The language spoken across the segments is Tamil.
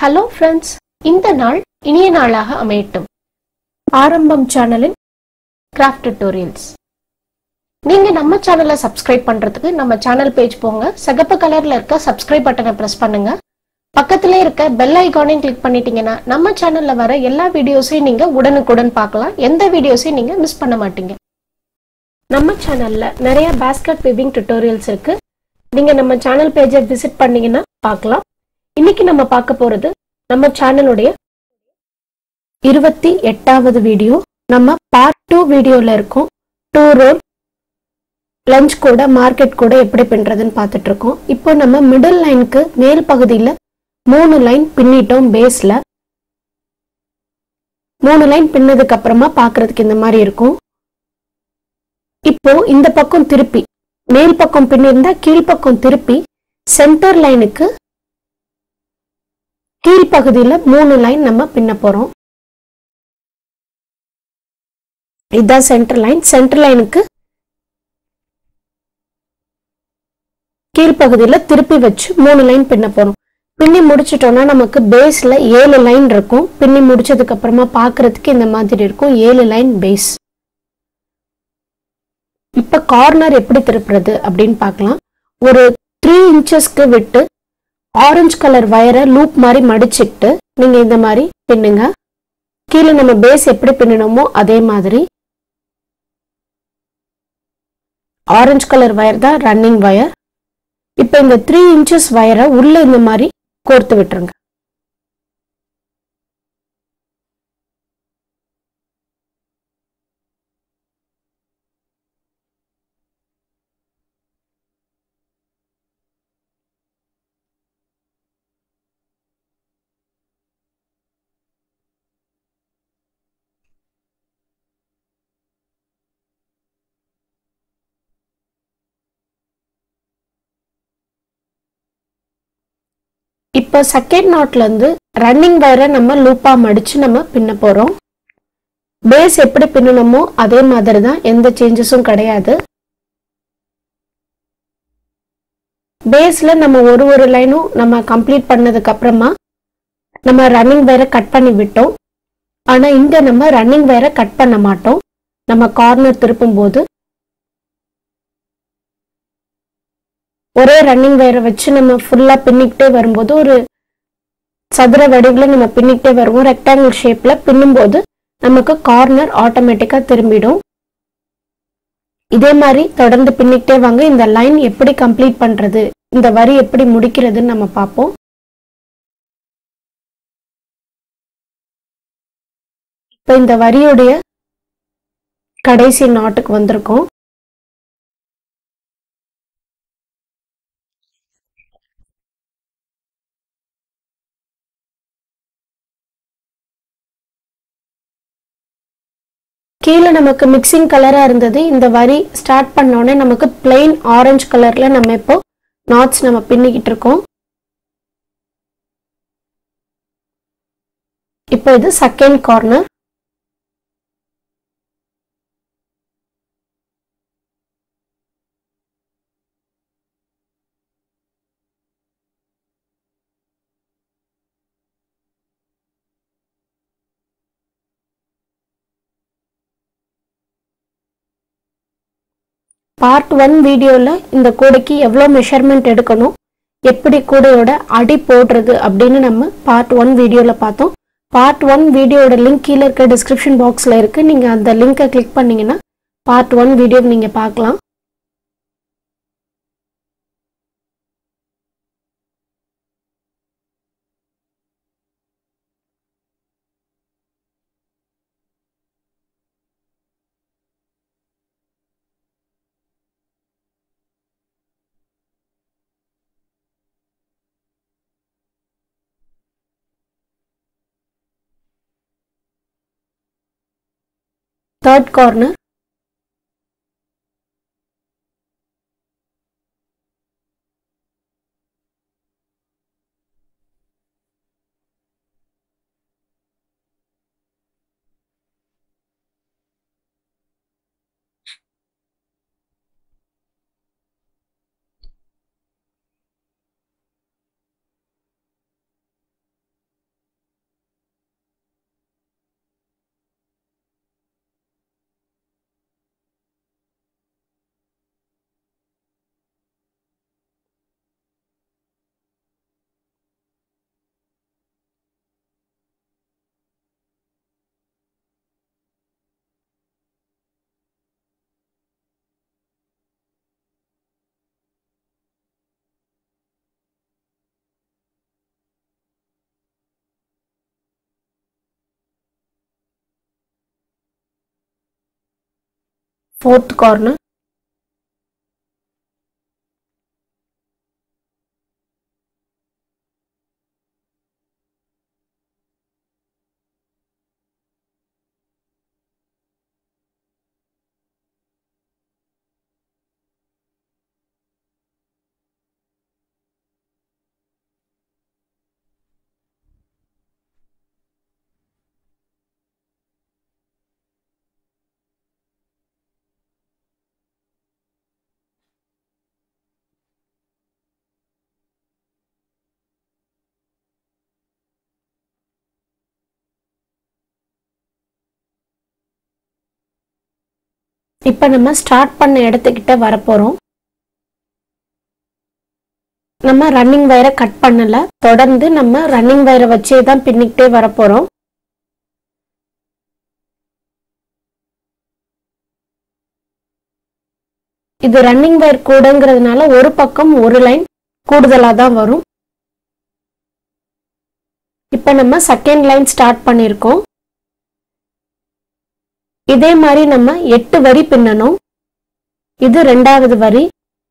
Hello friends, இந்த நாள் இனிய நாளாக அமையட்டும். ஆரம்பம் சேனலின் கிராஃப்ட் டியூட்டோரியல்ஸ். நீங்க நம்ம சேனலை சப்ஸ்கிரைப் பண்றதுக்கு நம்ம சேனல் பேஜ் போங்க. சிகப்பு கலர்ல இருக்க சப்ஸ்கிரைப் பட்டனை பிரஸ் பண்ணுங்க. பக்கத்திலே இருக்க பெல் ஐகானையும் கிளிக் பண்ணிட்டீங்கன்னா நம்ம சேனல்ல வர எல்லா வீடியோஸையும் நீங்க உடனுக்குடன் பார்க்கலாம். எந்த வீடியோஸையும் நீங்க மிஸ் பண்ண மாட்டீங்க. நம்ம சேனல்ல நிறைய பாஸ்கெட் வீவிங் டியூட்டோரியல்ஸ் இருக்கு. நீங்க நம்ம சேனல் பேஜை விசிட் பண்ணீங்கன்னா பார்க்கலாம். இன்னைக்கு நம்ம பார்க்க போறது நம்ம சேனலுடைய 28வது வீடியோ. நம்ம பார்ட் 2 வீடியோல இருக்கோம். 2 ரோல் லஞ்ச் கூட மார்க்கெட் கூட எப்படி பின்றதுன்னு பார்த்துட்டு இருக்கோம். இப்போ நம்ம மிடில் லைனுக்கு மேல் பகுதியில் 3 லைன் பின்னிட்டோம். பேஸ்ல 3 லைன் பின்னதுக்கு அப்புறமா பார்க்கிறதுக்கு இந்த மாதிரி இருக்கும். இப்போ இந்த பக்கம் திருப்பி மேல் பக்கம் பின்னிருந்தா கீழ்ப்பக்கம் திருப்பி சென்டர் லைனுக்கு கீழ்ப்பகுதியில் 3 லைன் நம்ம பின்ன போறோம். இதுதான் சென்டர் லைன். சென்டர் லைனுக்கு கீழ்ப்பகுதியில் திருப்பி வச்சு 3 லைன் பின்ன போறோம். பின்னி முடிச்சிட்டோம்னா நமக்கு பேஸ்ல 7 லைன் இருக்கும். பின்னி முடிச்சதுக்கு அப்புறமா பார்க்கிறதுக்கு இந்த மாதிரி இருக்கும். 7 லைன் பேஸ். இப்ப கார்னர் எப்படி திருப்புறது அப்படின்னு பார்க்கலாம். ஒரு 3 இன்ச்சஸ்க்கு விட்டு ஆரஞ்சு கலர் வயரை லூப் மாதிரி மடிச்சிட்டு நீங்க இந்த மாதிரி பின்னுங்க. கீழே நம்ம பேஸ் எப்படி பின்னணுமோ அதே மாதிரி. ஆரஞ்சு கலர் வயர் தான் ரன்னிங் வயர். இப்ப இந்த 3 இன்ச்சஸ் வயரை உள்ள இந்த மாதிரி கோர்த்து விட்டுருங்க. இப்போ செகண்ட் நாட்ல இருந்து ரன்னிங் வயரை நம்ம லூப்பா மடிச்சு நம்ம பின்ன போறோம். பேஸ் எப்படி பின்னணுமோ அதே மாதிரி தான், எந்த சேஞ்சஸும் கிடையாது. பேஸ்ல நம்ம ஒரு லைனும் நம்ம கம்ப்ளீட் பண்ணதுக்கு அப்புறமா நம்ம ரன்னிங் வயரை கட் பண்ணி விட்டோம். ஆனா இங்க நம்ம ரன்னிங் வயரை கட் பண்ண மாட்டோம். நம்ம கார்னர் திருப்பும் போது ஒரே ரன்னிங் வயரை வச்சு நம்ம ஃபுல்லா பின்னிக்கிட்டே வரும்போது ஒரு சதுர வடிவில் நம்ம பின்னிக்கிட்டே வருவோம். ரெக்டாங்கிள் ஷேப்ல பின்னும்போது நமக்கு கார்னர் ஆட்டோமேட்டிக்கா திரும்பிடும். இதே மாதிரி தொடர்ந்து பின்னிக்கிட்டே வாங்க. இந்த லைன் எப்படி கம்ப்ளீட் பண்றது, இந்த வரி எப்படி முடிக்கிறதுன்னு நம்ம பார்ப்போம். இப்போ இந்த வரியுடைய கடைசி நாட்டுக்கு வந்திருக்கோம். கீழே நமக்கு மிக்சிங் கலரா இருந்தது. இந்த வரி ஸ்டார்ட் பண்ணோடனே நமக்கு பிளெயின் ஆரஞ்சு கலர்ல நம்ம இப்போ நாட்ஸ் நம்ம பின்னிக்கிட்டு இருக்கோம். இப்போ இது செகண்ட் கார்னர். பார்ட் 1 வீடியோல இந்த கூடைக்கு எவ்வளோ மெஷர்மெண்ட் எடுக்கணும், எப்படி கூடையோட அடி போடுறது அப்படின்னு நம்ம பார்ட் 1 வீடியோல பார்த்தோம். பார்ட் 1 வீடியோட லிங்க் கீழே இருக்க டிஸ்கிரிப்ஷன் பாக்ஸ்ல இருக்கு. நீங்க அந்த லிங்கை கிளிக் பண்ணீங்கன்னா பார்ட் 1 வீடியோ நீங்க பார்க்கலாம். Third corner. fourth corner, இப்ப நம்ம ஸ்டார்ட் பண்ண இடத்துக்கிட்ட வர போறோம். நம்ம ரன்னிங் வயரை கட் பண்ணல, தொடர்ந்து நம்ம ரன்னிங் வயரை வச்சே தான் பின்னிக்கிட்டே வர போறோம். இது ரன்னிங் வயர் கூடங்கிறதுனால ஒரு பக்கம் ஒரு லைன் கூடுதலா தான் வரும். இப்ப நம்ம செகண்ட் லைன் ஸ்டார்ட் பண்ணிருக்கோம். இதே மாதிரி நம்ம 8 வரி பின்னணும். இது இரண்டாவது வரி.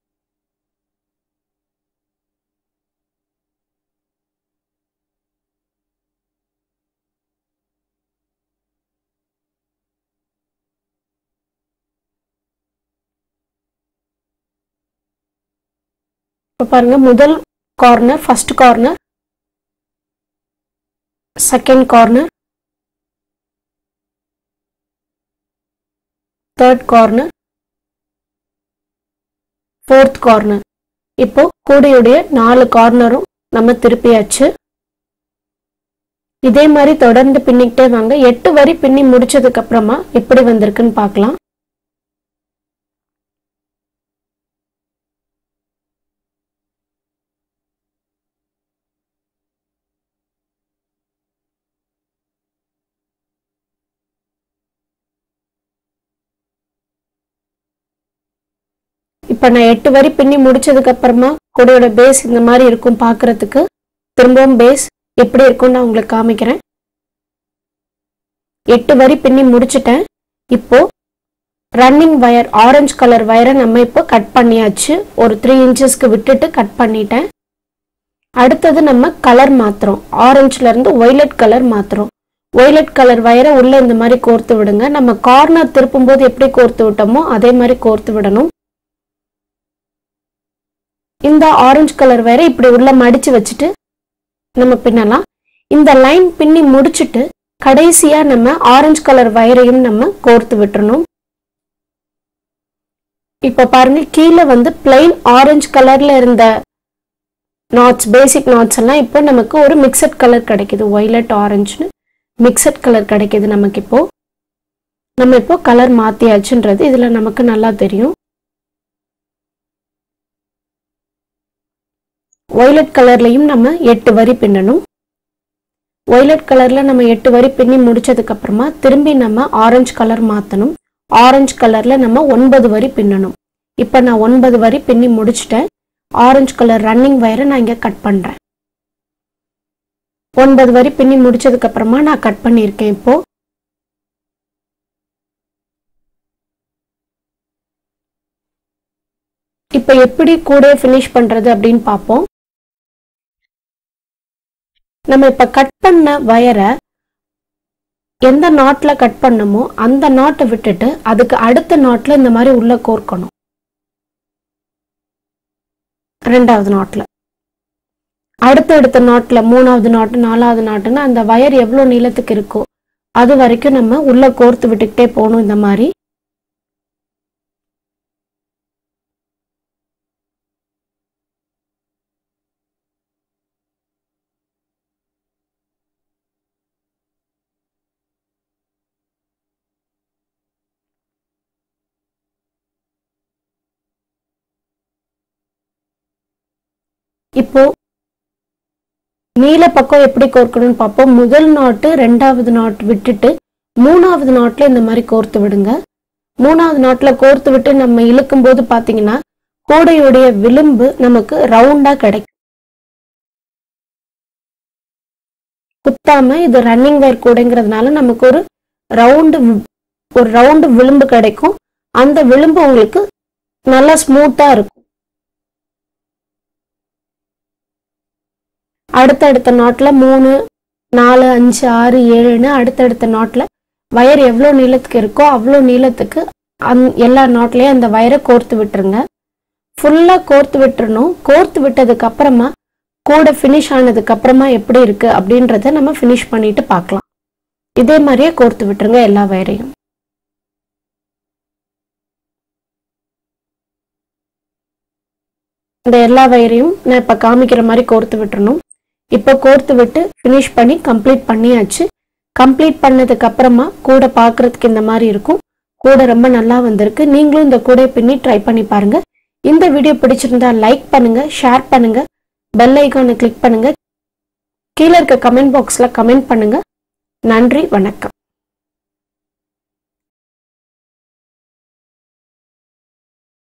இப்ப பாருங்க, முதல் corner, first corner, second corner, third corner, fourth corner. இப்போ கூடையுடைய 4 கார்னரும் நம்ம திருப்பியாச்சு. இதே மாதிரி தொடர்ந்து பின்னிக்கிட்டே வாங்க. 8 வரி பின்னி முடிச்சதுக்கு அப்புறமா எப்படி வந்திருக்குன்னு பார்க்கலாம். இப்ப நான் 8 வரி பின்னி முடிச்சதுக்கு அப்புறமா கூடையோட பேஸ் இந்த மாதிரி இருக்கும் பார்க்கிறதுக்கு. திரும்பவும் பேஸ் எப்படி இருக்கும்னு நான் உங்களுக்கு காமிக்கிறேன். 8 வரி பின்னி முடிச்சிட்டேன். இப்போ ரன்னிங் வயர், ஆரஞ்சு கலர் வயரை நம்ம இப்போ கட் பண்ணியாச்சு. ஒரு 3 இன்ச்சஸ்க்கு விட்டுட்டு கட் பண்ணிட்டேன். அடுத்தது நம்ம கலர் மாத்துறோம். ஆரஞ்சுல இருந்து வயலட் கலர் மாத்துறோம். வயலட் கலர் வயரை உள்ள இந்த மாதிரி கோர்த்து விடுங்க. நம்ம கார்னர் திருப்பும் போது எப்படி கோர்த்து விட்டோமோ அதே மாதிரி கோர்த்து விடணும். இந்த ஆரஞ்சு கலர் வயரை இப்படி உள்ள மடிச்சு வச்சுட்டு நம்ம பின்னலாம். இந்த லைன் பின்னி முடிச்சிட்டு கடைசியா நம்ம ஆரஞ்சு கலர் வயரையும் நம்ம கோர்த்து விட்டுறணும். இப்ப பாருங்க, கீழே வந்து பிளைன் ஆரஞ்சு கலர்ல இருந்த நாட்ஸ், பேசிக் நாட்ஸ் எல்லாம் இப்போ நமக்கு ஒரு மிக்சட் கலர் கிடைக்குது. வயலட் ஆரஞ்சுன்னு மிக்சட் கலர் கிடைக்குது நமக்கு. நம்ம இப்போ கலர் மாத்தியாச்சுன்றது இதுல நமக்கு நல்லா தெரியும். வயலட் கலர்லயும் நம்ம 8 வரி பின்னணும். வயலட் கலர்ல நம்ம 8 வரி பின்னி முடிச்சதுக்கு அப்புறமா திரும்பி நம்ம ஆரஞ்சு கலர் மாத்தணும். ஆரஞ்சு கலர்ல நம்ம 9 வரி பின்னணும். இப்ப நான் 9 வரி பின்னி முடிச்சிட்டேன். ஆரஞ்சு கலர் ரன்னிங் வயரை நான் இங்க கட் பண்றேன். 9 வரி பின்னி முடிச்சதுக்கு அப்புறமா நான் கட் பண்ணியிருக்கேன். இப்போ எப்படி கூட ஃபினிஷ் பண்றது அப்படின்னு பார்ப்போம். நம்ம இப்ப கட் பண்ண வயரை எந்த நாட்ல கட் பண்ணமோ அந்த நாட்டை விட்டுட்டு அதுக்கு அடுத்த நாட்ல இந்த மாதிரி உள்ள கோர்க்கணும். ரெண்டாவது நாட்ல, அடுத்த நாட்ல, மூணாவது நாட்டு, நாலாவது நாட்டுன்னு அந்த வயர் எவ்வளவு நீளத்துக்கு இருக்கோ அது வரைக்கும் நம்ம உள்ள கோர்த்து விட்டுக்கிட்டே போகணும். இந்த மாதிரி இப்போ நீல பக்கம் எப்படி கோர்க்கணும்னு பார்ப்போம். முதல் நாட்டு, ரெண்டாவது நாட்டு விட்டுட்டு மூணாவது நாட்டுல இந்த மாதிரி கோர்த்து விடுங்க. மூணாவது நாட்டுல கோர்த்து விட்டு நம்ம இழுக்கும் போது பாத்தீங்கன்னா கூடையுடைய விளிம்பு நமக்கு ரவுண்டா கிடைக்கும். குத்தாம இது ரன்னிங் வயர் கூடைங்கிறதுனால நமக்கு ஒரு ரவுண்டு விளிம்பு கிடைக்கும். அந்த விளிம்பு உங்களுக்கு நல்லா ஸ்மூத்தா இருக்கும். அடுத்தடுத்த நாட்ல 3, 4, 5, 6, 7ன்னு அடுத்தடுத்த நாட்ல வயர் எவ்வளவு நீளத்துக்கு இருக்கோ அவ்வளவு நீளத்துக்கு எல்லா நாட்லயும் அந்த வயரை கோர்த்து விட்டுருங்க. ஃபுல்லா கோர்த்து விட்டுறணும். கோர்த்து விட்டதுக்கு அப்புறமா கூட ஃபினிஷ் ஆனதுக்கு அப்புறமா எப்படி இருக்கு அப்படின்றத நம்ம ஃபினிஷ் பண்ணிட்டு பார்க்கலாம். இதே மாதிரியே கோர்த்து விட்டுருங்க எல்லா வயரையும். இந்த எல்லா வயரையும் நான் இப்ப காமிக்கிற மாதிரி கோர்த்து விட்டுறணும். இப்போ கோர்த்து விட்டு ஃபினிஷ் பண்ணி கம்ப்ளீட் பண்ணியாச்சு. கம்ப்ளீட் பண்ணதுக்கு அப்புறமா கூட பார்க்கறதுக்கு இந்த மாதிரி இருக்கும். கூட ரொம்ப நல்லா வந்திருக்கு. நீங்களும் இந்த கூடை பின்னி ட்ரை பண்ணி பாருங்க. இந்த வீடியோ பிடிச்சிருந்தா லைக் பண்ணுங்க, ஷேர் பண்ணுங்க, பெல் ஐகானை கிளிக் பண்ணுங்க, கீழே இருக்க கமெண்ட் பாக்ஸ்ல கமெண்ட் பண்ணுங்க. நன்றி, வணக்கம்.